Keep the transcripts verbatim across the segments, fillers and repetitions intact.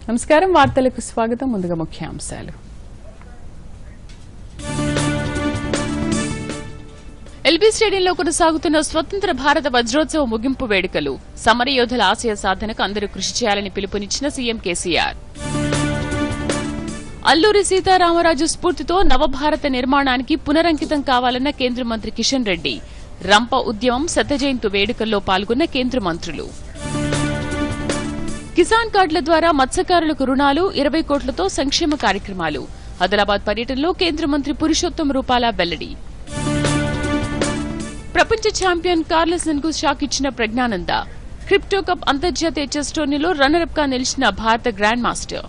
నమస్కారం వార్తలకు స్వాగతం ముందుగా ముఖ్యాంశాలు ఎల్బీ స్టేడియంలో కొనసాగుతున్న స్వతంత్ర భారత వజ్రోత్సవ ముగింపు వేడుకలు సమరయోధుల ఆశయ సాధనకు అందరూ కృషి చేయాలని పిలుపునిచ్చిన సీఎం కేసీఆర్ అల్లూరి సీతారామరాజు స్ఫూర్తితో నవభారత నిర్మాణానికి పునరంకితం కావాలన్న కేంద్ర మంత్రి కిషన్ రెడ్డి రంప ఉద్యమం శతజయంతి వేడుకల్లో పాల్గొన్న కేంద్ర మంత్రులు కిసాన్ కార్డుల ద్వారా మత్స్యకారులకు రుణాలు ఇరవై కోట్లతో సంక్షేమ కార్యక్రమాలు ఆదిలాబాద్ పర్యటనలో కేంద్ర మంత్రి పురుషోత్తం రూపాల వెల్లడి ప్రపంచ ఛాంపియన్ కార్లసన్ కు షాక్ ఇచ్చిన ప్రజ్ఞానంద క్రిప్టో కప్ అంతర్జాతీయ చెస్ టోర్నీలో రన్నరప్ గా నిలిచిన భారత గ్రాండ్ మాస్టర్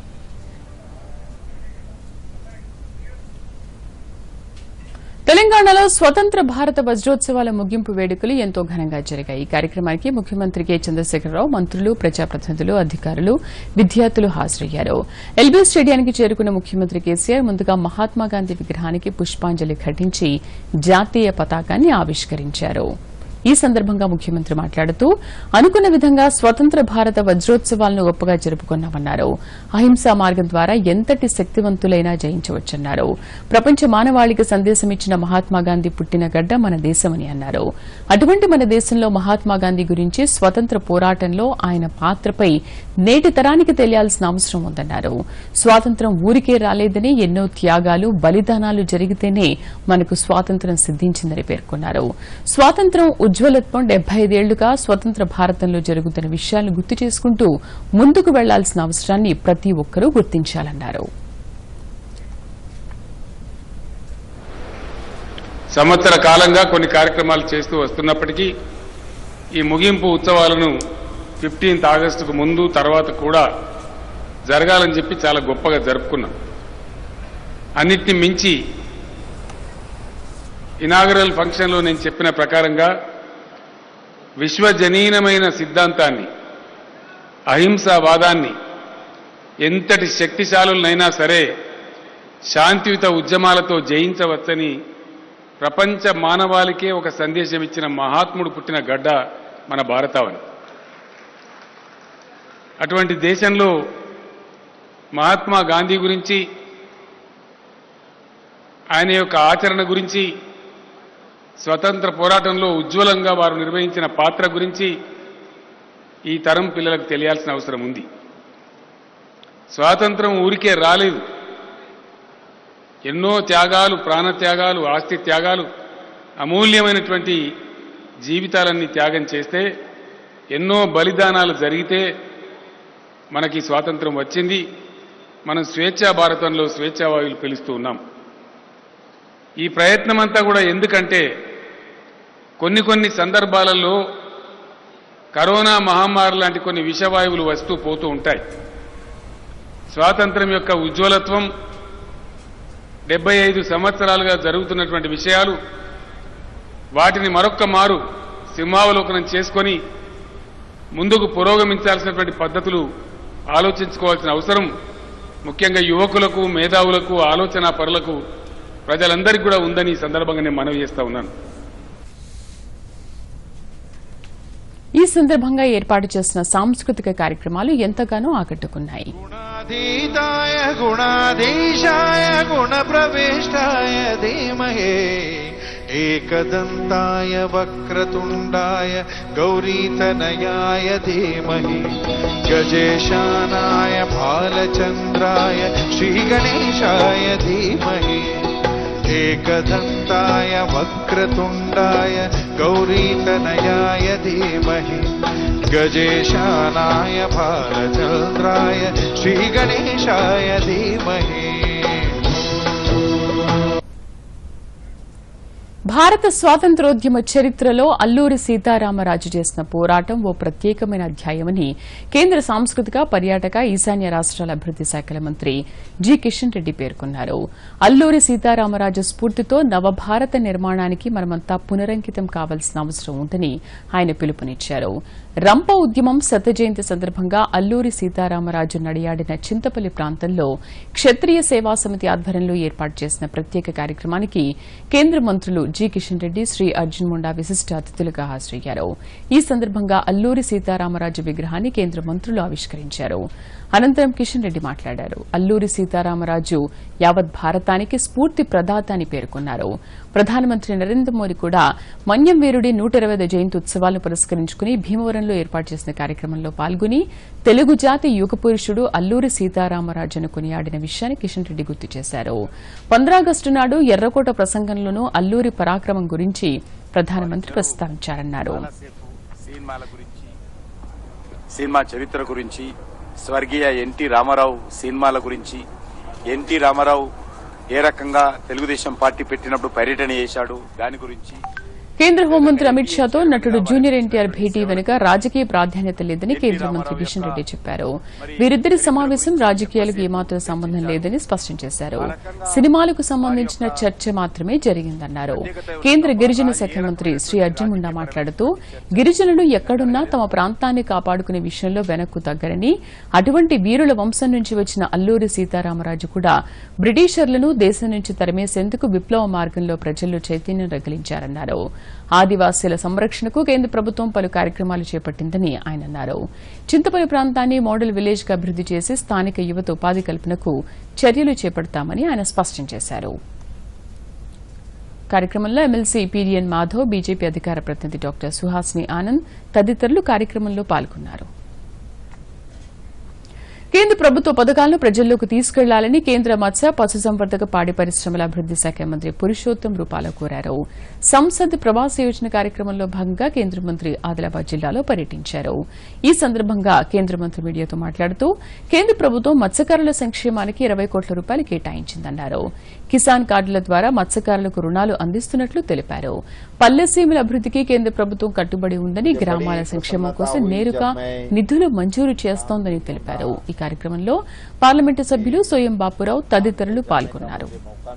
తెలంగాణలో స్వతంత్ర భారత వజ్రోత్సవాల ముగింపు వేడుకలు ఎంతో ఘనంగా జరిగాయి ఈ కార్యక్రమానికి ముఖ్యమంత్రి కె చంద్రశేఖరరావు మంత్రులు ప్రజాప్రతినిధులు అధికారులు విద్యార్థులు హాజరయ్యారు ఎల్బీ స్టేడియానికి చేరుకున్న ముఖ్యమంత్రి కేసీఆర్ ముందుగా మహాత్మాగాంధీ విగ్రహానికి పుష్పాంజలి ఘటించి జాతీయ పతాకాన్ని ఆవిష్కరించారు ఈ సందర్భంగా ముఖ్యమంత్రి మాట్లాడుతూ అనుకున్న విధంగా స్వతంత్ర భారత వజ్రోత్సవాలను గొప్పగా జరుపుకున్నామన్నారు అహింసా మార్గం ద్వారా ఎంతటి శక్తివంతులైనా జయించవచ్చన్నారు ప్రపంచ మానవాళికి సందేశమిచ్చిన మహాత్మాగాంధీ పుట్టిన గడ్డ మన దేశమని అన్నారు అటువంటి మన దేశంలో మహాత్మాగాంధీ గురించి స్వతంత్ర పోరాటంలో ఆయన పాత్రపై నేటి తరానికి తెలియాల్సిన అవసరం ఉందన్నారు స్వాతంత్ర్యం ఊరికే రాలేదని ఎన్నో త్యాగాలు బలిదానాలు జరిగితేనే మనకు స్వాతంత్ర్యం సిద్దించిందని పేర్కొన్నారు స్వాతంత్ర్యం ఉజ్వలత్వం డెబ్బై ఐదేళ్లుగా స్వతంత్ర భారతంలో జరుగుతున్న విషయాలను గుర్తు చేసుకుంటూ ముందుకు వెళ్లాల్సిన అవసరాన్ని ప్రతి ఒక్కరూ గుర్తించాలన్నారు సంవత్సర కాలంగా కొన్ని కార్యక్రమాలు చేస్తూ వస్తున్నప్పటికీ ఈ ముగింపు ఉత్సవాలను ఫిఫ్టీన్త్ ఆగస్టుకు ముందు తర్వాత కూడా జరగాలని చెప్పి చాలా గొప్పగా జరుపుకున్నాం అన్నిటిని మించి ఇనాగరల్ ఫంక్షన్లో నేను చెప్పిన ప్రకారంగా విశ్వజనీనమైన సిద్ధాంతాన్ని అహింసావాదాన్ని ఎంతటి శక్తిశాలులైనా సరే శాంతియుత ఉద్యమాలతో జయించవచ్చని ప్రపంచ మానవాళికే ఒక సందేశం ఇచ్చిన మహాత్ముడు పుట్టిన గడ్డ మన భారతావని అటువంటి దేశంలో మహాత్మా గాంధీ గురించి ఆయన యొక్క ఆచరణ గురించి స్వతంత్ర పోరాటంలో ఉజ్వలంగా వారు నిర్వహించిన పాత్ర గురించి ఈ తరం పిల్లలకు తెలియాల్సిన అవసరం ఉంది స్వాతంత్రం ఊరికే రాలేదు ఎన్నో త్యాగాలు ప్రాణత్యాగాలు ఆస్తి త్యాగాలు అమూల్యమైనటువంటి జీవితాలన్నీ త్యాగం చేస్తే ఎన్నో బలిదానాలు జరిగితే మనకి స్వాతంత్రం వచ్చింది మనం స్వేచ్ఛా భారతంలో స్వేచ్ఛావాయువులు పిలుస్తూ ఉన్నాం ఈ ప్రయత్నమంతా కూడా ఎందుకంటే కొన్ని కొన్ని సందర్భాలలో కరోనా మహమ్మారి లాంటి కొన్ని విషవాయువులు వస్తూ పోతూ ఉంటాయి స్వాతంత్ర్యం యొక్క ఉజ్వలత్వం డెబ్బై ఐదు సంవత్సరాలుగా జరుగుతున్నటువంటి విషయాలు వాటిని మరొక్క మారు సింహావలోకనం చేసుకొని ముందుకు పురోగమించాల్సినటువంటి పద్ధతులు ఆలోచించుకోవాల్సిన అవసరం ముఖ్యంగా యువకులకు మేధావులకు ఆలోచనా పరులకు ప్రజలందరికీ కూడా ఉందని ఈ సందర్భంగా నేను మనవి చేస్తా ఉన్నాను ఈ సందర్భంగా ఏర్పాటు చేసిన సాంస్కృతిక కార్యక్రమాలు ఎంతగానో ఆకట్టుకున్నాయి గుణాధీతాయ గుణాధీశాయ గుణ ప్రవిష్టాయ ధీమహే ఏకదంతాయ వక్రతుండాయ గౌరీతనయాయ ధీమహి గజేశానాయ బాలచంద్రాయ శ్రీగణేశాయ ధీమహి ఏకదంతాయ వక్రతుండాయ గౌరీతనయాయ ధీమహి గజేశానాయ బాలచంద్రాయ శ్రీగణేశాయ ధీమహి భారత స్వాతంత్ర్యోద్యమ చరిత్రలో అల్లూరి సీతారామరాజు చేసిన పోరాటం ఓ ప్రత్యేకమైన అధ్యాయమని కేంద్ర సాంస్కృతిక పర్యాటక ఈశాన్య రాష్ట్రాల అభివృద్ది శాఖల మంత్రి జి కిషన్ రెడ్డి పేర్కొన్నారు అల్లూరి సీతారామరాజు స్ఫూర్తితో నవభారత నిర్మాణానికి మనమంతా పునరంకితం కావాల్సిన అవసరం ఉందని ఆయన పిలుపునిచ్చారు రంప ఉద్యమం శత జయంతి సందర్భంగా అల్లూరి సీతారామరాజు నడియాడిన చింతపల్లి ప్రాంతంలో క్షత్రియ సేవా సమితి ఆధ్వర్యంలో ఏర్పాటు చేసిన ప్రత్యేక కార్యక్రమానికి కేంద్ర మంత్రులు జి కిషన్ రెడ్డి, శ్రీ అర్జున్ ముండా విశిష్ట అతిథులుగా హాజరయ్యారు. ఈ సందర్భంగా అల్లూరి సీతారామరాజు విగ్రహాన్ని కేంద్ర మంత్రులు ఆవిష్కరించారు. అనంతరం కిషన్ రెడ్డి మాట్లాడారు. అల్లూరి సీతారామరాజు యావత్ భారతానికి స్ఫూర్తి ప్రదాత అని పేర్కొన్నారు. ప్రధానమంత్రి నరేంద్ర మోదీ కూడా మన్యం వీరుడి నూట ఇరవై జయంతి ఉత్సవాలను పురస్కరించుకుని భీమవరంలో ఏర్పాటు చేసిన కార్యక్రమంలో పాల్గొని తెలుగు జాతి యుగ పురుషుడు అల్లూరి సీతారామరాజును కొనియాడిన విషయాన్ని కిషన్ రెడ్డి గుర్తు చేశారు. పంద్రాగస్టు నాడు ఎర్రకోట ప్రసంగంలోనూ అల్లూరి పరాక్రమం గురించి ప్రధానమంత్రి ప్రస్తావించారన్నారు. సినిమా చరిత్ర గురించి, స్వర్గీయ ఎన్టీ రామారావు సినిమాల గురించి, ఎన్టీ రామారావు ఏ రకంగా తెలుగుదేశం పార్టీ పెట్టినప్పుడు పర్యటన చేశాడు దాని గురించి. కేంద్ర హోంమంత్రి అమిత్ షాతో నటుడు జూనియర్ ఎన్టీఆర్ భేటీ వెనుక రాజకీయ ప్రాధాన్యత లేదని కేంద్ర మంత్రి కిషన్ రెడ్డి చెప్పారు. వీరిద్దరి సమావేశం రాజకీయాలకు ఏమాత్రం సంబంధం లేదని స్పష్టం చేశారు. సినిమాలకు సంబంధించిన చర్చ మాత్రమే జరిగిందన్నారు. కేంద్ర గిరిజన శాఖ మంత్రి శ్రీ అర్జున్ ముండా మాట్లాడుతూ గిరిజనులు ఎక్కడున్నా తమ ప్రాంతాన్ని కాపాడుకునే విషయంలో వెనక్కు తగ్గరని, అటువంటి వీరుల వంశం నుంచి వచ్చిన అల్లూరి సీతారామరాజు కూడా బ్రిటిషర్లను దేశం నుంచి తరిమేసేందుకు విప్లవ మార్గంలో ప్రజల్లో చైతన్యం రగిలించారన్నారు. ఆదివాసీల సంరక్షణకు కేంద్ర ప్రభుత్వం పలు కార్యక్రమాలు చేపట్టిందని ఆయన అన్నారు. చింతపల్లి ప్రాంతాన్ని మోడల్ విలేజ్ గా అభివృద్ది చేసి స్థానిక యువత ఉపాధి కల్పనకు చర్యలు చేపడతామని ఆయన స్పష్టం చేశారు. కార్యక్రమంలో ఎమ్మెల్సీ పీడీఎన్ మాధవ్, బీజేపీ అధికార ప్రతినిధి డాక్టర్ సుహాసిని ఆనంద్ తదితరులు కార్యక్రమంలో పాల్గొన్నారు. కేంద్ర ప్రభుత్వ పథకాలను ప్రజల్లోకి తీసుకెళ్లాలని కేంద్ర మత్స్య, పశుసంవర్ధక, పాడి పరిశ్రమల అభివృద్ది శాఖ మంత్రి పురుషోత్తం రూపాల కోరారు. సంసద్ ప్రవాస యోజన కార్యక్రమంలో భాగంగా కేంద్ర మంత్రి ఆదిలాబాద్ జిల్లాలో పర్యటించారు. ఈ సందర్భంగా కేంద్ర మంత్రి మీడియాతో మాట్లాడుతూ కేంద్ర ప్రభుత్వం మత్స్యకారుల సంక్షేమానికి ఇరవై కోట్ల రూపాయలు కేటాయించిందన్నారు. కిసాన్ కార్డుల ద్వారా మత్స్యకారులకు రుణాలు అందిస్తున్నట్లు తెలిపారు. పల్లెసీమల అభివృద్దికి కేంద్ర ప్రభుత్వం కట్టుబడి ఉందని, గ్రామాల సంక్షేమం కోసం నేరుగా నిధులు మంజూరు చేస్తోందని తెలిపారు. ఈ కార్యక్రమంలో పార్లమెంటు సభ్యులు సోయం బాపురావు తదితరులు పాల్గొన్నారు.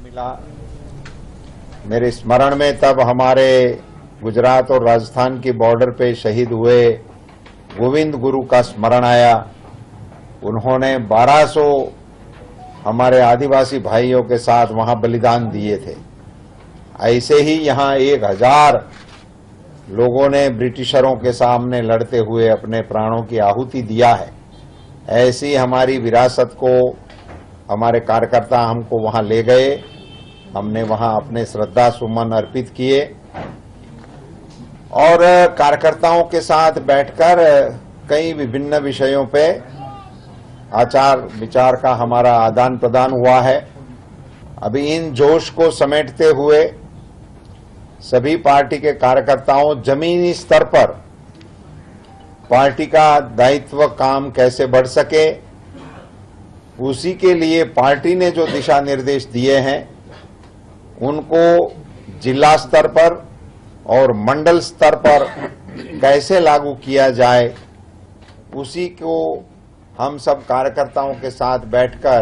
मेरे स्मरण में तब हमारे गुजरात और राजस्थान की बॉर्डर पे शहीद हुए गोविंद गुरु का स्मरण आया. उन्होंने बारह सौ हमारे आदिवासी भाइयों के साथ वहां बलिदान दिए थे. ऐसे ही यहां एक हजार लोगों ने ब्रिटिशरों के सामने लड़ते हुए अपने प्राणों की आहुति दिया है. ऐसी हमारी विरासत को हमारे कार्यकर्ता हमको वहां ले गए. हमने वहां अपने श्रद्धा सुमन अर्पित किए और कार्यकर्ताओं के साथ बैठकर कई विभिन्न विषयों पे आचार विचार का हमारा आदान प्रदान हुआ है. अभी इन जोश को समेटते हुए सभी पार्टी के कार्यकर्ताओं जमीनी स्तर पर पार्टी का दायित्व काम कैसे बढ़ सके, उसी के लिए पार्टी ने जो दिशा निर्देश दिए हैं उनको जिला स्तर पर और मंडल स्तर पर कैसे लागू किया जाए, उसी को हम सब कार्यकर्ताओं के साथ बैठकर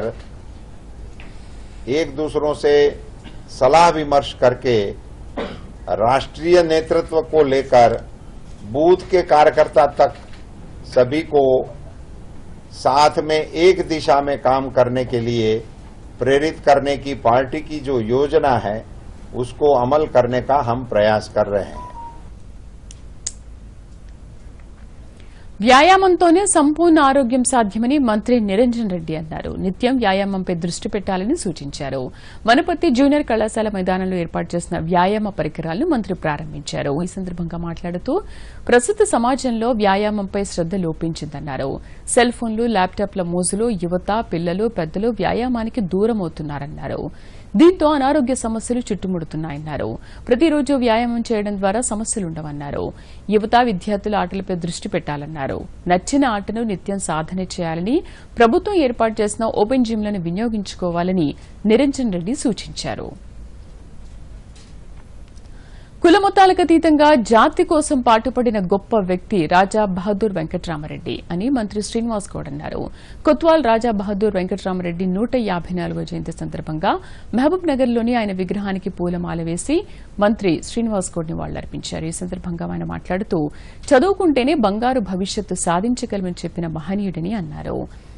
एक दूसरों से सलाह विमर्श करके राष्ट्रीय नेतृत्व को लेकर बूथ के कार्यकर्ता तक सभी को साथ में एक दिशा में काम करने के लिए प्रेरित करने की पार्टी की जो योजना है उसको अमल करने का हम प्रयास कर रहे हैं. వ్యాయామంతోనే సంపూర్ణ ఆరోగ్యం సాధ్యమని మంత్రి నిరంజన్ రెడ్డి అన్నారు. నిత్యం వ్యాయామంపై దృష్టి పెట్టాలని సూచించారు. వనపర్తి జూనియర్ కళాశాల మైదానంలో ఏర్పాటు చేసిన వ్యాయామ పరికరాలను మంత్రి ప్రారంభించారు. ఈ సందర్భంగా మాట్లాడుతూ ప్రస్తుత సమాజంలో వ్యాయామంపై శ్రద్ద లోపించిందన్నారు. సెల్ ఫోన్లు, ల్యాప్టాప్ల మోజులో యువత, పిల్లలు, పెద్దలు వ్యాయామానికి దూరమవుతున్నారన్నారు. దీంతో అనారోగ్య సమస్యలు చుట్టుముడుతున్నాయన్నారు. ప్రతిరోజు వ్యాయామం చేయడం ద్వారా సమస్యలుండవన్నారు. యువత, విద్యార్థుల ఆటలపై దృష్టి పెట్టాలన్నారు. నచ్చిన ఆటను నిత్యం సాధన చేయాలని, ప్రభుత్వం ఏర్పాటు చేసిన ఓపెన్ జిమ్లను వినియోగించుకోవాలని నిరంజన్ రెడ్డి సూచించారు. కులమతాలకు అతీతంగా జాతి కోసం పాటుపడిన గొప్ప వ్యక్తి రాజా బహదూర్ వెంకట్రామరెడ్డి అని మంత్రి శ్రీనివాస్ గౌడ్ అన్నారు. కొత్వాల్ రాజా బహదూర్ వెంకట్రామరెడ్డి నూట యాభై నాలుగో జయంతి సందర్భంగా మహబూబ్ నగర్ లోని ఆయన విగ్రహానికి పూలమాల వేసి మంత్రి శ్రీనివాస్ గౌడ్ నివాళులర్పించారు. ఈ సందర్భంగా ఆయన మాట్లాడుతూ చదువుకుంటేనే బంగారు భవిష్యత్తు సాధించగలమని చెప్పిన మహనీయుడని అన్నారు.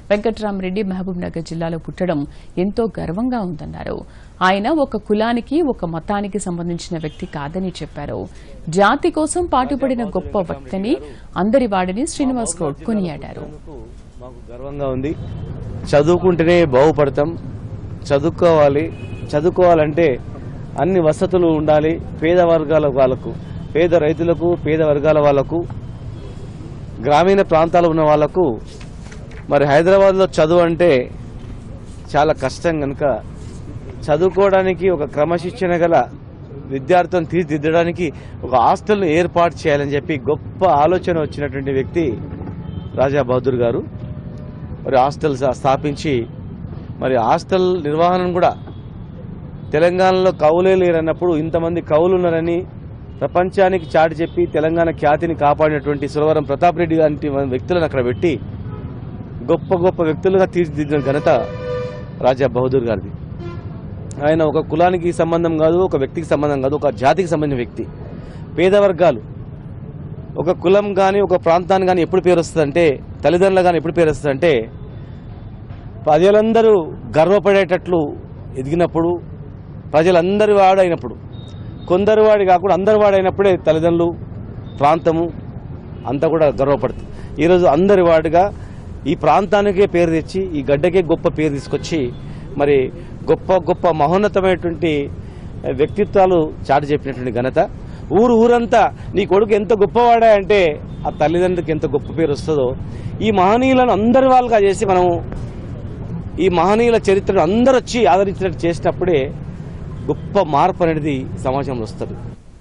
వెంకట్రామరెడ్డి మహబూబ్ నగర్ జిల్లాలో పుట్టడం ఎంతో గర్వంగా ఉందన్నారు. ఆయన ఒక కులానికి ఒక మతానికి సంబంధించిన వ్యక్తి కాదని చెప్పారు. జాతి కోసం పాటుపడిన గొప్ప వ్యక్తిని అందరివాడని శ్రీనివాస్ గౌడ్ కొనియాడారు. మాకు గర్వంగా ఉంది. చదువుకుంటేనే బాగుపడతాం. చదువుకోవాలి. చదువుకోవాలంటే అన్ని వసతులు ఉండాలి. పేద వర్గాల వాళ్లకు, పేద రైతులకు, పేద వర్గాల వాళ్లకు, గ్రామీణ ప్రాంతాలు ఉన్న వాళ్లకు మరి హైదరాబాద్లో చదువు అంటే చాలా కష్టం కనుక చదువుకోవడానికి ఒక క్రమశిక్షణ గల విద్యార్థులను తీర్చిదిద్దడానికి ఒక హాస్టల్ను ఏర్పాటు చేయాలని చెప్పి గొప్ప ఆలోచన వచ్చినటువంటి వ్యక్తి రాజా బహదూర్ గారు. మరి హాస్టల్ స్థాపించి మరి హాస్టల్ నిర్వహణను కూడా తెలంగాణలో కవులే లేరన్నప్పుడు ఇంతమంది కవులు ఉన్నారని ప్రపంచానికి చాటి చెప్పి తెలంగాణ ఖ్యాతిని కాపాడినటువంటి సురవరం ప్రతాప్ రెడ్డి లాంటి వ్యక్తులను అక్కడ పెట్టి గొప్ప గొప్ప వ్యక్తులుగా తీర్చిదిద్దిన ఘనత రాజా బహదూర్ గారిది. ఆయన ఒక కులానికి సంబంధం కాదు, ఒక వ్యక్తికి సంబంధం కాదు, ఒక జాతికి సంబంధించిన వ్యక్తి. పేద వర్గాలు ఒక కులం కానీ ఒక ప్రాంతాన్ని కానీ ఎప్పుడు పేరు వస్తుందంటే, తల్లిదండ్రులు కానీ ఎప్పుడు పేరు వస్తుందంటే ప్రజలందరూ గర్వపడేటట్లు ఎదిగినప్పుడు, ప్రజలందరి వాడైనప్పుడు, కొందరు వాడి కాకుండా అందరి వాడైనప్పుడే తల్లిదండ్రులు, ప్రాంతము అంతా కూడా గర్వపడుతుంది. ఈరోజు అందరి వాడిగా ఈ ప్రాంతానికే పేరు తెచ్చి ఈ గడ్డకే గొప్ప పేరు తీసుకొచ్చి మరి గొప్ప గొప్ప మహోన్నతమైనటువంటి వ్యక్తిత్వాలు చాటి చెప్పినటువంటి ఘనత. ఊరు ఊరంతా నీ కొడుకు ఎంత గొప్పవాడా అంటే ఆ తల్లిదండ్రులకు ఎంత గొప్ప పేరు వస్తుందో ఈ మహనీయులను అందరి వాళ్ళుగా చేసి మనం ఈ మహనీయుల చరిత్రను అందరూ వచ్చి ఆదరించినట్టు చేసినప్పుడే గొప్ప మార్పు అనేది సమాజంలో వస్తుంది.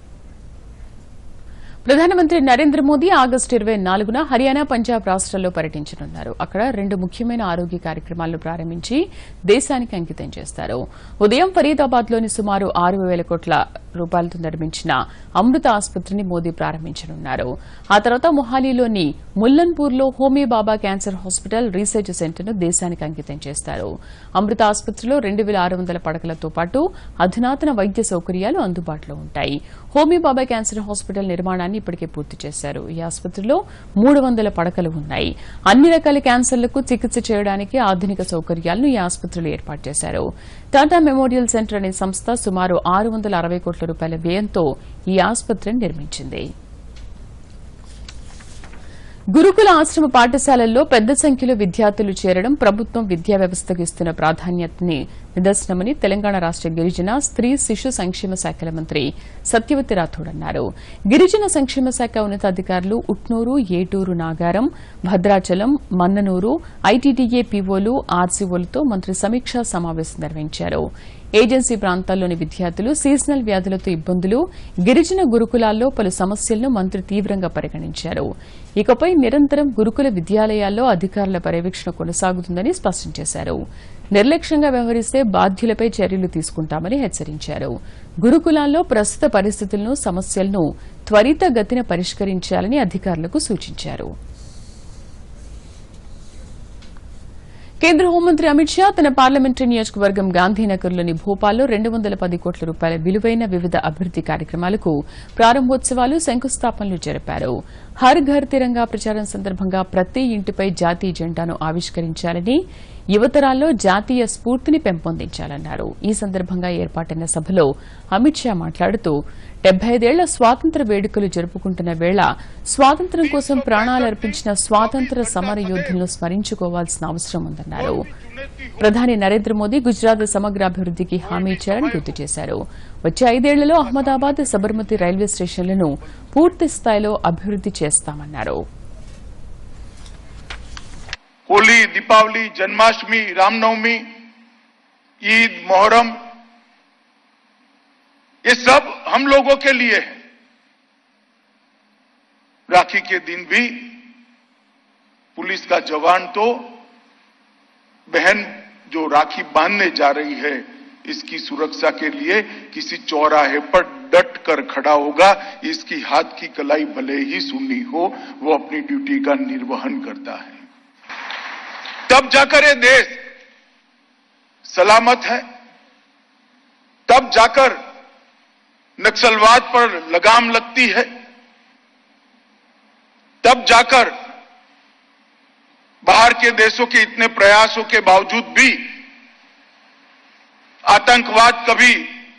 ప్రధానమంత్రి నరేంద్ర మోదీ ఆగస్టు ఇరవై నాలుగున హర్యానా, పంజాబ్ రాష్ట్రాల్లో పర్యటించనున్నారు. అక్కడ రెండు ముఖ్యమైన ఆరోగ్య కార్యక్రమాలను ప్రారంభించి దేశానికి అంకితం చేస్తారు. ఉదయం ఫరీదాబాద్ లోని సుమారు ఆరు వేల కోట్ల రూపాయలతో నిర్మించిన అమృత ఆసుపత్రిని మోదీ ప్రారంభించనున్నారు. ఆ తర్వాత మొహాలీలోని ముల్లన్పూర్ లో Homi Bhabha cancer hospital research centre ను దేశానికి అంకితం చేస్తారు. అమృత ఆసుపత్రిలో రెండు వేల ఆరు వందల పడకలతో పాటు అధునాతన వైద్య సౌకర్యాలు అందుబాటులో ఉంటాయి. హోమీ బాబా క్యాన్సర్ హాస్పిటల్ నిర్మాణాన్ని ఇప్పటికే పూర్తి చేశారు. ఈ ఆసుపత్రిలో మూడు వందల పడకలు ఉన్నాయి. అన్ని రకాల క్యాన్సర్లకు చికిత్స చేయడానికి ఆధునిక సౌకర్యాలను ఈ ఆసుపత్రిలో ఏర్పాటు చేశారు. టాటా మెమోరియల్ సెంటర్ అనే సంస్థ సుమారు ఆరు వందల అరవై కోట్ల రూపాయల వ్యయంతో ఈ ఆసుపత్రిని నిర్మించింది. గురుకుల ఆశ్రమ పాఠశాలల్లో పెద్ద సంఖ్యలో విద్యార్థులు చేరడం ప్రభుత్వం విద్యా వ్యవస్థకు ఇస్తున్న ప్రాధాన్యతని నిదర్శనమని తెలంగాణ రాష్ట గిరిజన, స్త్రీ, శిశు సంక్షేమ శాఖల మంత్రి సత్యవతి రాథోడ్ అన్నారు. గిరిజన సంక్షేమ శాఖ ఉన్నతాధికారులు ఉట్నూరు, ఏటూరు, నాగారం, భద్రాచలం, మన్ననూరు ఐటీడీఏ పీఓలు, ఆర్సీఓలతో మంత్రి సమీక్షా సమావేశం నిర్వహించారు. ఏజెన్సీ ప్రాంతాల్లోని విద్యార్థులు సీజనల్ వ్యాధులతో ఇబ్బందులు, గిరిజన గురుకులాల్లో పలు సమస్యలను మంత్రి తీవ్రంగా పరిగణించారు. ఇకపై నిరంతరం గురుకుల విద్యాలయాల్లో అధికారుల పర్యవేక్షణ కొనసాగుతుందని స్పష్టం చేశారు. నిర్లక్ష్యంగా వ్యవహరిస్తే బాధ్యులపై చర్యలు తీసుకుంటామని హెచ్చరించారు. గురుకులాల్లో ప్రస్తుత పరిస్థితులను, సమస్యలను త్వరితగతిన పరిష్కరించాలని అధికారులకు సూచించారు. కేంద్ర హోంమంత్రి అమిత్ షా తన పార్లమెంటరీ నియోజకవర్గం గాంధీనగర్లోని భోపాల్లో రెండు వందల పది కోట్ల రూపాయల విలువైన వివిధ అభివృద్ది కార్యక్రమాలకు ప్రారంభోత్సవాలు, శంకుస్థాపనలు జరిపారు. హర్ ఘర్ తిరంగా ప్రచారం సందర్భంగా ప్రతి ఇంటిపై జాతీయ జెండాను ఆవిష్కరించాలని, యువతరాల్లో జాతీయ స్ఫూర్తిని పెంపొందించాలన్నారు. ఈ సందర్భంగా ఏర్పాటైన సభలో అమిత్ షా మాట్లాడుతూ డెబ్బై ఐదేళ్ల స్వాతంత్ర్య వేడుకలు జరుపుకుంటున్న వేళ స్వాతంత్ర్యం కోసం ప్రాణాలర్పించిన స్వాతంత్ర్య సమర యోధులను స్మరించుకోవాల్సిన అవసరం ఉందన్నారు. ప్రధాని నరేంద్ర మోదీ గుజరాత్ సమగ్రాభివృద్దికి హామీ ఇచ్చారని గుర్తు చేశారు. వచ్చే ఐదేళ్లలో అహ్మదాబాద్, సబర్మతి రైల్వే స్టేషన్లను పూర్తి స్థాయిలో అభివృద్ది చేస్తామన్నారు. होली, दीपावली, जन्माष्टमी, रामनवमी, ईद, मोहर्रम, ये सब हम लोगों के लिए है. राखी के दिन भी पुलिस का जवान तो बहन जो राखी बांधने जा रही है इसकी सुरक्षा के लिए किसी चौराहे पर डट कर खड़ा होगा. इसकी हाथ की कलाई भले ही सुन्नी हो, वो अपनी ड्यूटी का निर्वहन करता है. तब जाकर ये देश सलामत है, तब जाकर नक्सलवाद पर लगाम लगती है, तब जाकर बाहर के देशों के इतने प्रयासों के बावजूद भी आतंकवाद कभी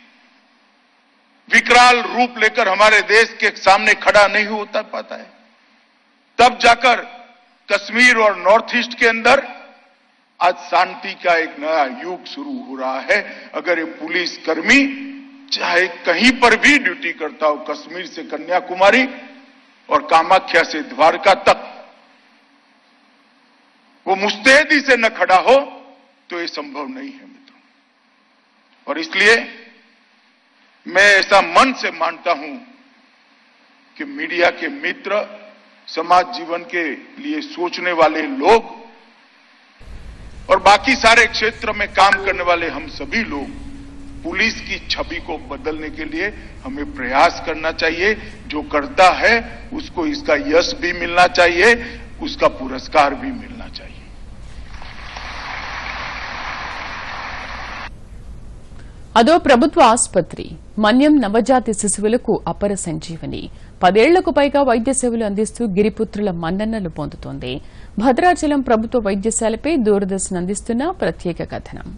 विकराल रूप लेकर हमारे देश के सामने खड़ा नहीं होता पाता है। तब जाकर कश्मीर और नॉर्थ ईस्ट के अंदर आज शांति का एक नया युग शुरू हो रहा है। अगर ये पुलिस कर्मी चाहे कहीं पर भी ड्यूटी करता हो, कश्मीर से कन्याकुमारी और कामाख्या से द्वारका तक, वो मुस्तैदी से न खड़ा हो तो ये संभव नहीं है मित्रों। और इसलिए मैं ऐसा मन से मानता हूं कि मीडिया के मित्र, समाज जीवन के लिए सोचने वाले लोग और बाकी सारे क्षेत्र में काम करने वाले हम सभी लोग पुलिस की छवि को बदलने के लिए हमें प्रयास करना चाहिए। जो करता है उसको इसका यश भी मिलना चाहिए, उसका पुरस्कार भी मिलना चाहिए। అదో ప్రభుత్వ ఆసుపత్రి మన్యం నవజాతి శిశువులకు అపర సంజీవని పదేళ్లకు పైగా వైద్య సేవలు అందిస్తూ గిరిపుత్రుల మన్ననలు పొందుతోంది. భద్రాచలం ప్రభుత్వ వైద్యశాలపై దూరదర్శన్ అందిస్తున్న ప్రత్యేక కథనం.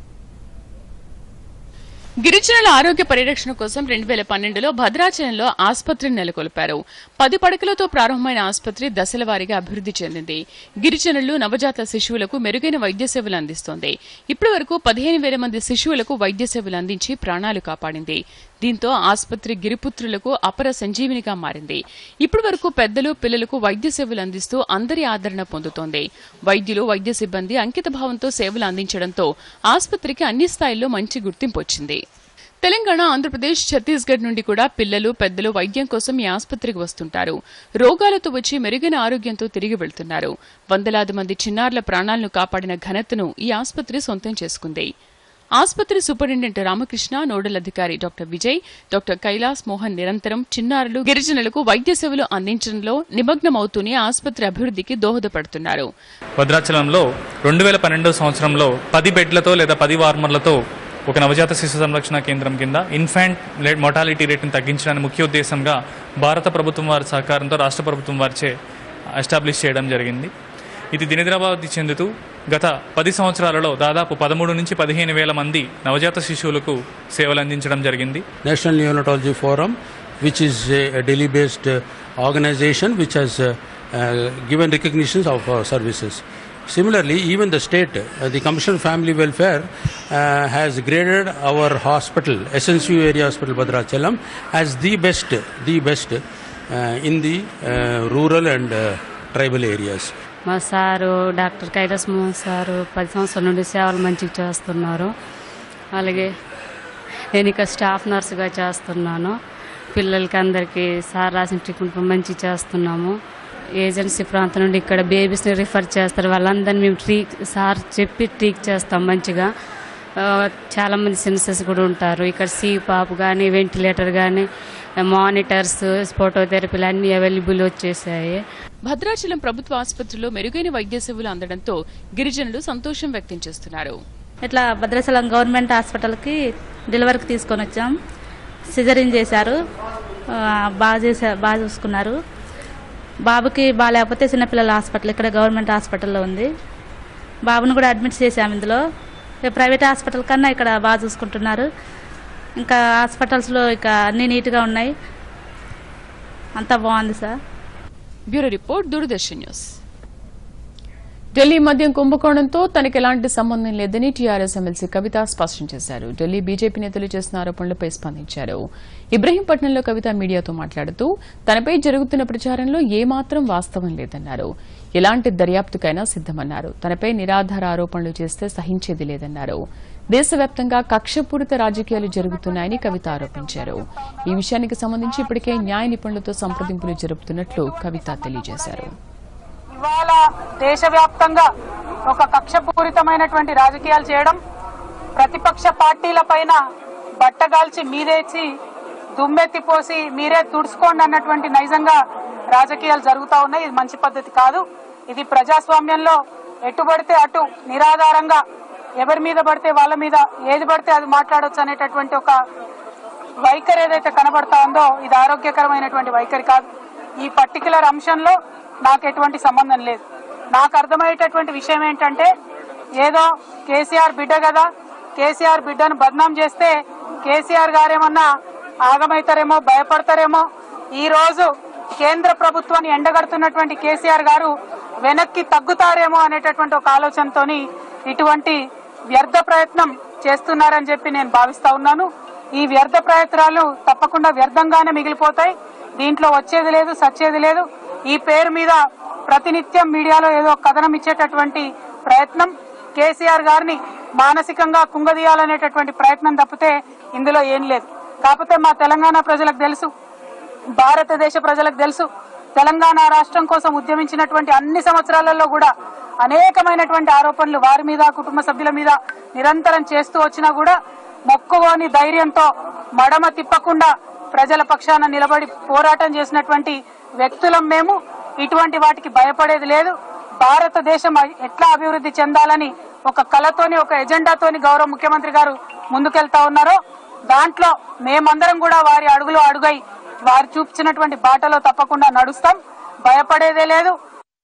గిరిజనుల ఆరోగ్య పరిరక్షణ కోసం రెండు వేల పన్నెండులో భద్రాచలంలో ఆసుపత్రిని నెలకొల్పారు. పది పడకలతో ప్రారంభమైన ఆసుపత్రి దశల వారీగా అభివృద్ది చెందింది. గిరిజనులు నవజాత శిశువులకు మెరుగైన వైద్య సేవలు అందిస్తోంది. ఇప్పటి వరకు పదిహేను వేల మంది శిశువులకు వైద్య సేవలు అందించి ప్రాణాలు కాపాడింది. దీంతో ఆసుపత్రి గిరిపుత్రులకు అపర సంజీవినిగా మారింది. ఇప్పటి వరకు పెద్దలు, పిల్లలకు వైద్య సేవలు అందిస్తూ అందరి ఆదరణ పొందుతోంది. వైద్యులు, వైద్య సిబ్బంది అంకిత భావంతో సేవలు అందించడంతో ఆసుపత్రికి అన్ని స్థాయిల్లో మంచి గుర్తింపు వచ్చింది. తెలంగాణ, ఆంధ్రప్రదేశ్, ఛత్తీస్గఢ్ నుండి కూడా పిల్లలు, పెద్దలు వైద్యం కోసం ఈ ఆసుపత్రికి వస్తుంటారు. రోగాలతో వచ్చి మెరుగైన ఆరోగ్యంతో తిరిగి వెళ్తున్నారు. వందలాది మంది చిన్నారుల ప్రాణాలను కాపాడిన ఘనతను ఈ ఆసుపత్రి సొంతం చేసుకుంది. ఆసుపత్రి సూపరింటెండెంట్ రామకృష్ణ, నోడల్ అధికారి డాక్టర్ విజయ్, డాక్టర్ కైలాస్ మోహన్ నిరంతరం చిన్నారులు, గిరిజనులకు వైద్య సేవలు అందించడంలో నిమగ్నమవుతూనే ఆసుపత్రి అభివృద్ధికి దోహదపడుతున్నారు. భద్రాచలంలో రెండు వేల పన్నెండో సంవత్సరంలో పది బెడ్లతో లేదా పది వార్మర్లతో ఒక నవజాత శిశు సంరక్షణ కేంద్రం కింద ఇన్ఫాంట్ మోర్టాలిటీ రేటును తగ్గించడానికి ముఖ్య ఉద్దేశంగా భారత ప్రభుత్వం వారి సహకారంతో రాష్ట్ర ప్రభుత్వం వారిచే ఎస్టాబ్లిష్ చేయడం జరిగింది. ఇది దినదినాభివృద్ధి చెందుతూ గత పది సంవత్సరాలలో దాదాపు పదమూడు నుంచి పదిహేను వేల మంది నవజాత శిశువులకు సేవలు అందించడం జరిగింది. National neonatology forum, which is a Delhi based organisation which has given recognitions of services. Similarly, even the state, uh, the Commission on Family Welfare uh, has graded our hospital, S N C U area hospital Bhadrachalam, as the best, the best uh, in the uh, rural and uh, tribal areas. మా sir doctor Kailash Mohan sir పది సంవత్సరాల నుండి సేవలు మంచిగా చేస్తున్నారు. అలాగే నేను ఇక స్టాఫ్ నర్సుగా చేస్తున్నాను. పిల్లలకి అందరికీ సార్ రాసిన ట్రీట్మెంట్ మంచిగా చేస్తున్నాము. ఏజెన్సీ ప్రాంతం నుండి ఇక్కడ బేబీస్ని రిఫర్ చేస్తారు. వాళ్ళందరినీ మేము ట్రీట్ సార్ చెప్పి ట్రీట్ చేస్తాం మంచిగా. చాలామంది సెన్సెస్ కూడా ఉంటారు ఇక్కడ. సీ పాప్ కానీ, వెంటిలేటర్ కానీ, మానిటర్స్, ఫోటోథెరపీలు అన్ని అవైలబుల్ వచ్చేసాయి. భద్రాచలం ప్రభుత్వ ఆసుపత్రిలో మెరుగైన వైద్య సేవలు అందడంతో గిరిజనులు సంతోషం వ్యక్తం చేస్తున్నారు. ఇట్లా భద్రాచలం గవర్నమెంట్ హాస్పిటల్కి డెలివరీకి తీసుకొని వచ్చాం. సిజరిన్ చేశారు, బాగా చేశారు, బాగా చూసుకున్నారు. బాబుకి బాగాలేకపోతే చిన్నపిల్లల హాస్పిటల్ ఇక్కడ గవర్నమెంట్ హాస్పిటల్లో ఉంది. బాబును కూడా అడ్మిట్ చేశాము ఇందులో. ప్రైవేట్ హాస్పిటల్ కన్నా ఇక్కడ బాగా చూసుకుంటున్నారు. ఇంకా హాస్పిటల్స్లో ఇక అన్ని నీట్గా ఉన్నాయి, అంతా బాగుంది sir. Bureau report, Doordarshan news. Delhi మద్యం కుంభకోణంతో తనకు ఎలాంటి సంబంధం లేదని టీఆర్ఎస్ ఎమ్మెల్సీ కవిత స్పష్టం చేశారు. ఢిల్లీ బీజేపీ నేతలు చేసిన ఆరోపణలపై స్పందించారు. ఇబ్రహీంపట్నంలో కవిత మీడియాతో మాట్లాడుతూ తనపై జరుగుతున్న ప్రచారంలో ఏమాత్రం వాస్తవం లేదన్నారు. ఎలాంటి దర్యాప్తుకైనా సిద్దమన్నారు. తనపై నిరాధార ఆరోపణలు చేస్తే సహించేది లేదన్నారు. దేశవ్యాప్తంగా కక్షపూరిత రాజకీయాలు జరుగుతున్నాయని కవిత ఆరోపించారు. ఈ విషయానికి సంబంధించి ఇప్పటికే న్యాయ నిపుణులతో సంప్రదింపులు జరుపుతున్నట్లు కవిత తెలియజేశారు. ఇవాళ దేశవ్యాప్తంగా ఒక కక్షపూరితమైనటువంటి రాజకీయాలు చేయడం, ప్రతిపక్ష పార్టీలపైన బట్టగాల్చి మీరేచి దుమ్మెత్తిపోసి మీరే తుడుచుకోండి అన్నటువంటి నైజంగా రాజకీయాలు జరుగుతూ ఉన్నాయి. ఇది మంచి పద్ధతి కాదు. ఇది ప్రజాస్వామ్యంలో ఎటు పడితే అటు నిరాధారంగా ఎవరి మీద పడితే వాళ్ళ మీద ఏది పడితే అది మాట్లాడొచ్చు అనేటటువంటి ఒక వైఖరి ఏదైతే కనబడతా ఉందో ఇది ఆరోగ్యకరమైనటువంటి వైఖరి కాదు. ఈ పర్టికులర్ అంశంలో నాకు ఎటువంటి సంబంధం లేదు. నాకు అర్థమయ్యేటటువంటి విషయం ఏంటంటే ఏదో కేసీఆర్ బిడ్డ కదా, కేసీఆర్ బిడ్డను బద్నాం చేస్తే కేసీఆర్ గారేమన్నా ఆగమైతారేమో, భయపడతారేమో. ఈ రోజు కేంద్ర ప్రభుత్వాన్ని ఎండగడుతున్నటువంటి కేసీఆర్ గారు వెనక్కి తగ్గుతారేమో అనేటటువంటి ఒక ఆలోచనతోని ఇటువంటి వ్యర్థ ప్రయత్నం చేస్తున్నారని చెప్పి నేను భావిస్తా ఉన్నాను. ఈ వ్యర్థ ప్రయత్నాలు తప్పకుండా వ్యర్థంగానే మిగిలిపోతాయి. దీంట్లో వచ్చేది లేదు, సచ్చేది లేదు. ఈ పేరు మీద ప్రతినిత్యం మీడియాలో ఏదో కథనం ఇచ్చేటటువంటి ప్రయత్నం, కేసీఆర్ గారిని మానసికంగా కుంగదీయాలనేటటువంటి ప్రయత్నం తప్పితే ఇందులో ఏం లేదు. కాకపోతే మా తెలంగాణ ప్రజలకు తెలుసు, భారతదేశ ప్రజలకు తెలుసు, తెలంగాణ రాష్ట్రం కోసం ఉద్యమించినటువంటి అన్ని సంవత్సరాలలో కూడా అనేకమైనటువంటి ఆరోపణలు వారి మీద, కుటుంబ సభ్యుల మీద నిరంతరం చేస్తూ వచ్చినా కూడా మొక్కువోని ధైర్యంతో మడమ తిప్పకుండా ప్రజల పక్షాన నిలబడి పోరాటం చేసినటువంటి వ్యక్తులం మేము. ఇటువంటి వాటికి భయపడేది లేదు. భారతదేశం ఎట్లా అభివృద్ధి చెందాలని ఒక కళతోని, ఒక ఎజెండాతోని గౌరవ ముఖ్యమంత్రి గారు ముందుకెళ్తా ఉన్నారో దాంట్లో మేమందరం కూడా వారి అడుగులో అడుగై వారు చూపించినటువంటి బాటలో తప్పకుండా నడుస్తాం. భయపడేదే లేదు.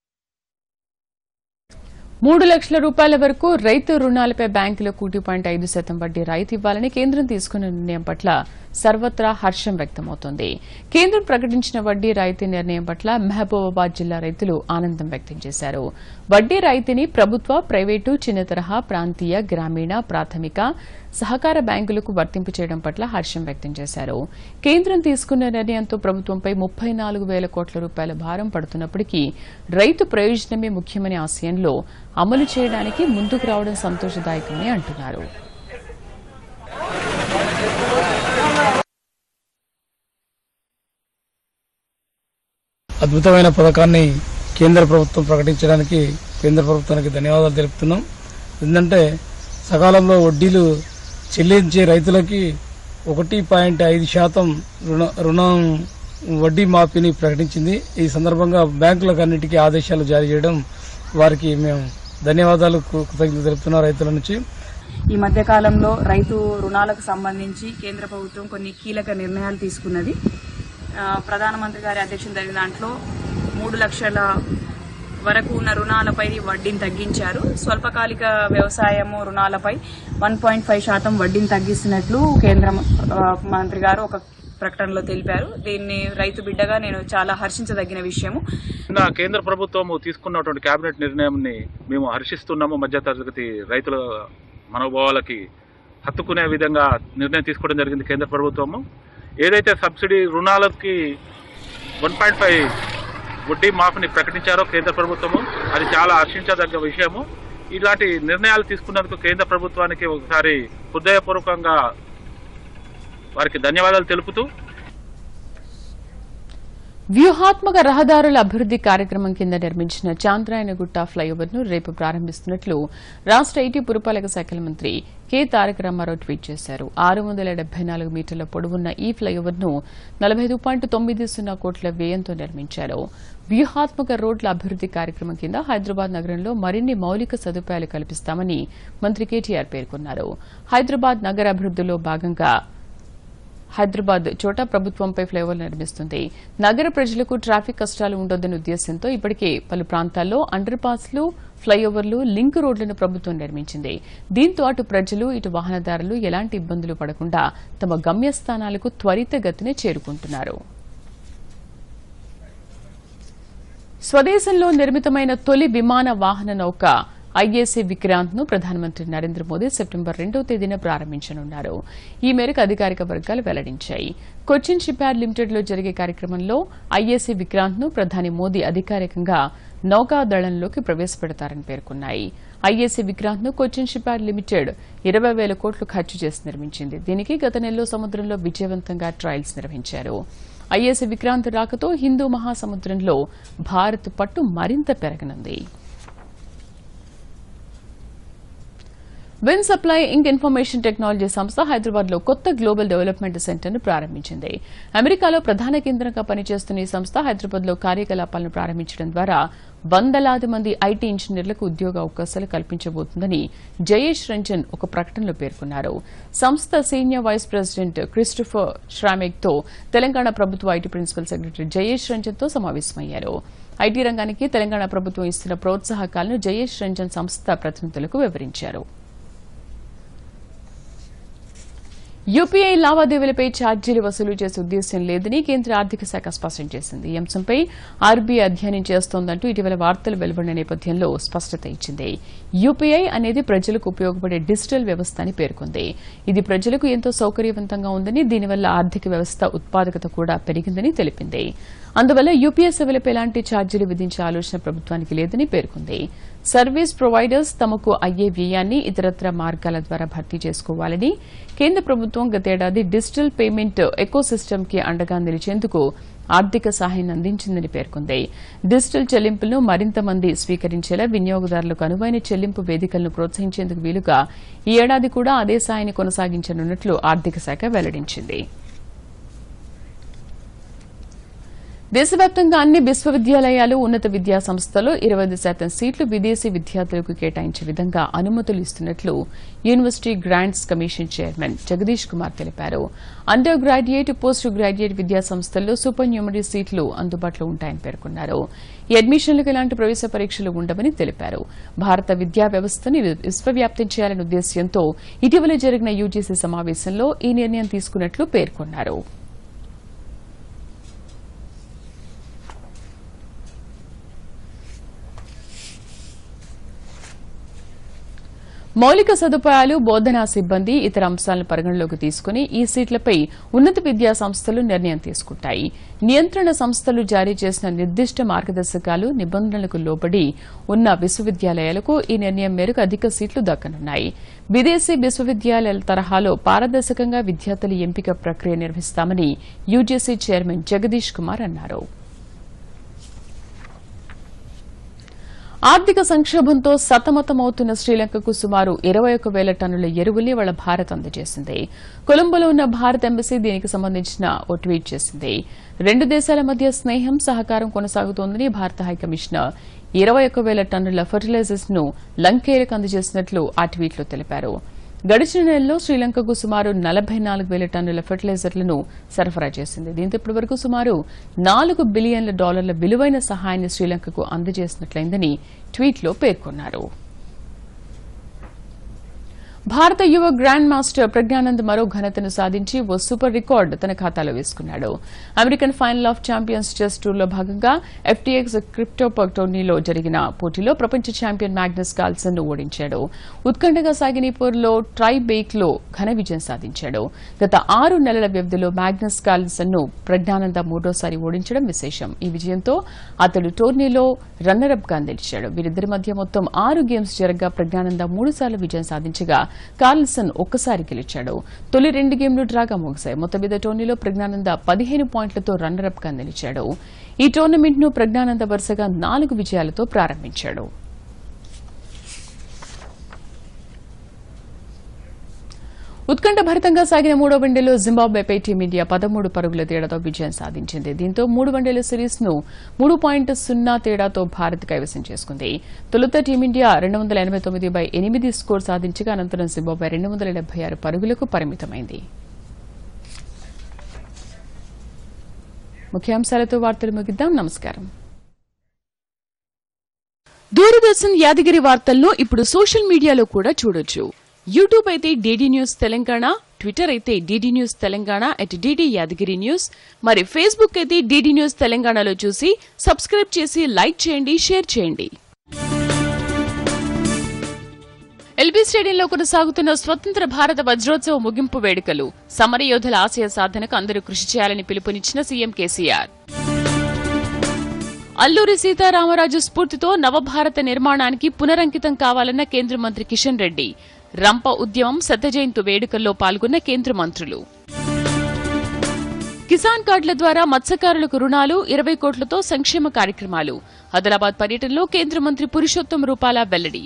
మూడు లక్షల రూపాయల వరకు రైతు రుణాలపై బ్యాంకులో ఒకటి పాయింట్ ఐదు శాతం వడ్డీ రాయితీ ఇవ్వాలని కేంద్రం తీసుకున్న నిర్ణయం పట్ల సర్వత్రా హర్షం వ్యక్తమవుతోంది. కేంద్రం ప్రకటించిన వడ్డీ రాయితీ నిర్ణయం పట్ల మహబూబాబాద్ జిల్లా రైతులు ఆనందం వ్యక్తం చేశారు. వడ్డీ రాయితీని ప్రభుత్వ, ప్రైవేటు, చిన్న తరహా, ప్రాంతీయ, గ్రామీణ, ప్రాథమిక, సహకార బ్యాంకులకు వర్తింపు చేయడం పట్ల హర్షం వ్యక్తం చేశారు. కేంద్రం తీసుకున్న నిర్ణయంతో ప్రభుత్వంపై ముప్పై నాలుగు వేల కోట్ల రూపాయల భారం పడుతున్నప్పటికీ రైతు ప్రయోజనమే ముఖ్యమనే ఆశయంలో అమలు చేయడానికి ముందుకు రావడం సంతోషదాయకమని అంటున్నారు. అద్భుతమైన పథకాన్ని కేంద్ర ప్రభుత్వం ప్రకటించడానికి కేంద్ర ప్రభుత్వానికి ధన్యవాదాలు తెలుపుతున్నాం. ఎందుకంటే సకాలంలో వడ్డీలు చెల్లించే రైతులకి ఒకటి పాయింట్ ఐదు శాతం రుణ రుణం వడ్డీ మాఫీని ప్రకటించింది. ఈ సందర్భంగా బ్యాంకులకు అన్నిటికీ ఆదేశాలు జారీ చేయడం వారికి మేము ధన్యవాదాలు కృతజ్ఞతలు తెలుపుతున్నాం రైతుల నుంచి. ఈ మధ్య కాలంలో రైతు రుణాలకు సంబంధించి కేంద్ర ప్రభుత్వం కొన్ని కీలక నిర్ణయాలు తీసుకున్నది. ప్రధానమంత్రి గారి అధ్యక్షత జరిగిన దాంట్లో మూడు లక్షల వరకు ఉన్న రుణాలపై వడ్డీని తగ్గించారు. స్వల్పకాలిక వ్యవసాయము రుణాలపై వన్ పాయింట్ ఫైవ్ శాతం వడ్డీని తగ్గిస్తున్నట్లు కేంద్ర మంత్రి గారు ఒక ప్రకటనలో తెలిపారు. దీన్ని రైతు బిడ్డగా నేను చాలా హర్షించదగిన విషయము. కేంద్ర ప్రభుత్వం తీసుకున్నటువంటి కేబినెట్ నిర్ణయాన్ని మేము హర్షిస్తున్నాము. మధ్యతరగతి రైతుల మనోభావాలకి హత్తుకునే విధంగా నిర్ణయం తీసుకోవడం జరిగింది కేంద్ర ప్రభుత్వము. ఏదైతే సబ్సిడీ రుణాలకి వన్ పాయింట్ ఫైవ్ వడ్డీ మాఫీని ప్రకటించారో కేంద్ర ప్రభుత్వము, అది చాలా హర్షించదగ్గ విషయము. ఇలాంటి నిర్ణయాలు తీసుకున్నందుకు కేంద్ర ప్రభుత్వానికి ఒకసారి హృదయపూర్వకంగా వారికి ధన్యవాదాలు తెలుపుతూ, వ్యూహాత్మక రహదారుల అభివృద్ది కార్యక్రమం కింద నిర్మించిన చాంద్రాయనగుట్ట ఫ్లైఓవర్ ను రేపు ప్రారంభిస్తున్నట్లు రాష్ట ఐటీ పురపాలక శాఖల మంత్రి కె తారక రామారావు ట్వీట్ చేశారు. ఆరు వందల డెబ్బై నాలుగు మీటర్ల పొడవున్న ఈ ఫ్లైఓవర్ ను నలభై ఐదు పాయింట్ తొమ్మిది సున్నా కోట్ల వ్యయంతో నిర్మించారు. వ్యూహాత్మక రోడ్ల అభివృద్ది కార్యక్రమం కింద హైదరాబాద్ నగరంలో మరిన్ని మౌలిక సదుపాయాలు కల్పిస్తామని మంత్రి కేటీఆర్ పేర్కొన్నారు. హైదరాబాద్ నగర అభివృద్దిలో భాగంగా హైదరాబాద్ చోట ప్రభుత్వంపై ఫ్లైఓవర్ నిర్మిస్తుంది. నగర ప్రజలకు ట్రాఫిక్ కష్టాలు ఉండొద్దనే ఉద్దేశంతో ఇప్పటికే పలు ప్రాంతాల్లో అండర్ పాస్లు, ఫ్లైఓవర్లు, లింక్ రోడ్లను ప్రభుత్వం నిర్మించింది. దీంతో అటు ప్రజలు, ఇటు వాహనదారులు ఎలాంటి ఇబ్బందులు పడకుండా తమ గమ్యస్థానాలకు త్వరితగతిన చేరుకుంటున్నారు. స్వదేశంలో నిర్మితమైన తొలి విమాన వాహన నౌక ఐఏసీ విక్రాంత్ ను ప్రధానమంత్రి నరేంద్ర మోదీ సెప్టెంబర్ రెండవ తేదీన ప్రారంభించనున్నారు. ఈ మేరకు అధికారిక వర్గాలు వెల్లడించాయి. కొచ్చిన్ షిప్యార్డ్ లిమిటెడ్ లో జరిగే కార్యక్రమంలో ఐఏసీ విక్రాంత్ ను ప్రధాని మోదీ అధికారికంగా నౌకాదళంలోకి ప్రవేశపెడతారని పేర్కొన్నాయి. ఐఏసీ విక్రాంత్ ను కొచ్చిన్ షిప్యార్డ్ లిమిటెడ్ ఇరవై వేల కోట్లు ఖర్చు చేసి నిర్మించింది. దీనికి గత నెలలో సముద్రంలో విజయవంతంగా ట్రయల్స్ నిర్వహించారు. ఐఏసీ విక్రాంత్ రాకతో హిందూ మహాసముద్రంలో భారత్ పట్టు మరింత పెరగనుంది. Winsupply Inc information technology సంస్థ హైదరాబాద్ లో కొత్త గ్లోబల్ డెవలప్మెంట్ సెంటర్ ను ప్రారంభించింది. అమెరికాలో ప్రధాన కేంద్రంగా పనిచేస్తున్న ఈ సంస్థ హైదరాబాద్ లో కార్యకలాపాలను ప్రారంభించడం ద్వారా వందలాది మంది ఐటీ ఇంజనీర్లకు ఉద్యోగ అవకాశాలు కల్పించబోతుందని జయేష్ రంజన్ ఒక ప్రకటనలో పేర్కొన్నారు. సంస్థ senior vice president Christopher Shramek తో తెలంగాణ ప్రభుత్వ IT principal secretary Jayesh Ranjan తో సమావేశమయ్యారు. ఐటీ రంగానికి తెలంగాణ ప్రభుత్వం ఇస్తున్న ప్రోత్సాహకాలను జయేష్ రంజన్ సంస్థ ప్రతినిధులకు వివరించారు. యూపీఐ లావాదేవీలపై ఛార్జీలు వసూలు చేసే ఉద్దేశ్యం లేదని కేంద్ర ఆర్థిక శాఖ స్పష్టం చేసింది. ఈ అంశంపై ఆర్బీఐ అధ్యయనం చేస్తోందంటూ ఇటీవల వార్తలు వెలువడిన నేపథ్యంలో స్పష్టత ఇచ్చింది. యూపీఐ అనేది ప్రజలకు ఉపయోగపడే డిజిటల్ వ్యవస్థ అని పేర్కొంది. ఇది ప్రజలకు ఎంతో సౌకర్యవంతంగా ఉందని, దీనివల్ల ఆర్థిక వ్యవస్థ ఉత్పాదకత కూడా పెరిగిందని తెలిపింది. అందువల్ల యూపీఐ సేవలపై ఎలాంటి ఛార్జీలు విధించే ఆలోచన ప్రభుత్వానికి లేదని పేర్కొంది. సర్వీస్ ప్రొవైడర్స్ తమకు అయ్యే వ్యయాన్ని ఇతరత్ర మార్గాల ద్వారా భర్తీ చేసుకోవాలని కేంద్ర ప్రభుత్వం గతేడాది డిజిటల్ పేమెంట్ ఎకోసిస్టమ్కి అండగా నిలిచేందుకు ఆర్థిక సహాయాన్ని అందించిందని పేర్కొంది. డిజిటల్ చెల్లింపులను మరింత మంది స్వీకరించేలా వినియోగదారులకు అనువైన చెల్లింపు వేదికలను ప్రోత్సహించేందుకు వీలుగా ఈ ఏడాది కూడా అదే సాయాన్ని కొనసాగించనున్నట్లు ఆర్థిక శాఖ వెల్లడించింది. దేశవ్యాప్తంగా అన్ని విశ్వవిద్యాలయాలు, ఉన్నత విద్యా సంస్థల్లో ఇరవై ఐదు శాతం సీట్లు విదేశీ విద్యార్థులకు కేటాయించే విధంగా అనుమతులు ఇస్తున్నట్లు university grants commission chairman Jagadish Kumar తెలిపారు. అండర్ గ్రాడ్యుయేట్, పోస్ట్ గ్రాడ్యుయేట్ విద్యా సంస్థల్లో సూపర్ న్యూమరీ సీట్లు అందుబాటులో ఉంటాయని పేర్కొన్నారు. ఈ అడ్మిషన్లకు ఎలాంటి ప్రవేశ పరీక్షలు ఉండవని తెలిపారు. భారత విద్యా వ్యవస్థను విశ్వవ్యాప్తం చేయాలనే ఉద్దేశ్యంతో ఇటీవల జరిగిన యూజీసీ సమావేశంలో ఈ నిర్ణయం తీసుకున్నట్లు పేర్కొన్నారు. మౌలిక సదుపాయాలు, బోధనా సిబ్బంది, ఇతర అంశాలను పరిగణలోకి తీసుకుని ఈ సీట్లపై ఉన్నత విద్యా సంస్థలు నిర్ణయం తీసుకుంటాయి. నియంత్రణ సంస్థలు జారీ చేసిన నిర్దిష్ట మార్గదర్శకాలు, నిబంధనలకు లోబడి ఉన్న విశ్వవిద్యాలయాలకు ఈ నిర్ణయం మేరకు అధిక సీట్లు దక్కనున్నాయి. విదేశీ విశ్వవిద్యాలయాల తరహాలో పారదర్శకంగా విద్యార్థుల ఎంపిక ప్రక్రియ నిర్వహిస్తామని యూజీసీ చైర్మన్ జగదీష్ కుమార్ అన్నారు. ఆర్థిక సంక్షోభంతో సతమతమవుతున్న శ్రీలంకకు సుమారు ఇరవై ఒక్క వేల టన్నుల ఎరువుల్ని వాళ్ళ భారత్ అందజేసింది. కొలంబోలో ఉన్న భారత ఎంబసీ దీనికి సంబంధించిన ఓ ట్వీట్ చేసింది. రెండు దేశాల మధ్య స్నేహం, సహకారం కొనసాగుతోందని భారత హైకమిషనర్ ఇరవై ఒక్క వేల టన్నుల ఫెర్టిలైజర్స్ ను లంకేరుకు అందజేసినట్లు ఆ ట్వీట్లో తెలిపారు. గడిచిన నెలలో శ్రీలంకకు సుమారు నలభై నాలుగు వేల టన్నుల ఫెర్టిలైజర్లను సరఫరా చేసింది. దీంతో ఇప్పటి వరకు సుమారు నాలుగు బిలియన్ల డాలర్ల విలువైన సహాయాన్ని శ్రీలంకకు అందజేసినట్లయిందని ట్వీట్లో పేర్కొన్నారు. భారత యువ గ్రాండ్ మాస్టర్ ప్రజ్ఞానంద్ మరో ఘనతను సాధించి ఓ సూపర్ రికార్డు తన ఖాతాలో వేసుకున్నాడు. American final of champions chess టూర్లో భాగంగా ఎఫ్టీఎక్స్ క్రిప్టోపర్ టోర్నీలో జరిగిన పోటీలో ప్రపంచ ఛాంపియన్ మ్యాగ్నస్ కార్ల్సన్ ను ఓడించాడు. ఉత్కంఠగా సాగిన ఈ పోరులో ట్రై బేక్ లో ఘన విజయం సాధించాడు. గత ఆరు నెలల వ్యవధిలో మ్యాగ్నస్ కార్ల్సన్ ను ప్రజ్ఞానంద మూడోసారి ఓడించడం విశేషం. ఈ విజయంతో అతడు టోర్నీలో రన్నరప్ గా నిలిచాడు. వీరిద్దరి మధ్య మొత్తం ఆరు గేమ్స్ జరగగా ప్రజ్ఞానంద మూడుసార్లు విజయం సాధించగా కార్ల్సన్ ఒక్కసారి గెలిచాడు. తొలి రెండు గేమ్లు డ్రాగా ముగిశాయి. మొత్తం మీద టోర్నీలో ప్రజ్ఞానంద పదిహేను పాయింట్లతో రన్నరప్ గా నిలిచాడు. ఈ టోర్నమెంట్ ను ప్రజ్ఞానంద వరుసగా నాలుగు విజయాలతో ప్రారంభించాడు. ఉత్కంఠభరితంగా సాగిన మూడో వన్డేలో జింబాబ్వేపై టీమిండియా పదమూడు పరుగుల తేడాతో విజయం సాధించింది. దీంతో మూడు వన్డేల సిరీస్ ను మూడు పాయింట్ సున్నా తేడాతో భారత్ కైవసం చేసుకుంది. తొలుత టీమిండియా రెండు వందల ఎనబై తొమ్మిది బై ఎనిమిది స్కోర్ సాధించగా అనంతరం జింబాబ్వే రెండు వందల డెబ్బై ఆరు పరుగులకు పరిమితమైంది. ముఖ్యాంశాలతో వార్తలు ముగిద్దాం. నమస్కారం. దూరదర్శన్ యాదగిరి వార్తలను ఇప్పుడు సోషల్ మీడియాలో కూడా చూడొచ్చు. యూట్యూబ్ అయితే డీడీ న్యూస్ తెలంగాణ, ట్విట్టర్ అయితే DD news Telangana at DD Yadagiri news, మరి ఫేస్బుక్ అయితే డీడీ న్యూస్ తెలంగాణలో చూసి సబ్స్క్రైబ్ చేసి లైక్ చేయండి, షేర్ చేయండి. ఎల్బీ స్టేడియంలో కొనసాగుతున్న స్వతంత్ర భారత వజ్రోత్సవ ముగింపు వేడుకలు. సమరయోధుల ఆశయ సాధనకు అందరూ కృషి చేయాలని పిలుపునిచ్చిన సీఎం కేసీఆర్. అల్లూరి సీతారామరాజు స్ఫూర్తితో నవభారత నిర్మాణానికి పునరంకితం కావాలన్న కేంద్ర మంత్రి కిషన్ రెడ్డి. రంప ఉద్యమం శతజయంతి వేడుకల్లో పాల్గొన్న కేంద్ర మంత్రులు. కిసాన్ కార్డుల ద్వారా మత్స్యకారులకు రుణాలు, ఇరవై కోట్లతో సంక్షేమ కార్యక్రమాలు. ఆదిలాబాద్ పర్యటనలో కేంద్ర మంత్రి పురుషోత్తం రూపాల వెల్లడి.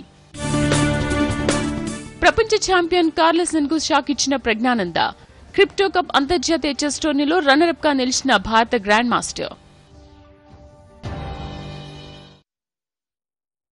ప్రపంచ ఛాంపియన్ కార్ల్సన్ కు షాక్ ఇచ్చిన ప్రజ్ఞానంద. క్రిప్టో కప్ అంతర్జాతీయ చెస్ టోర్నీలో రన్నరప్ గా నిలిచిన భారత గ్రాండ్ మాస్టర్.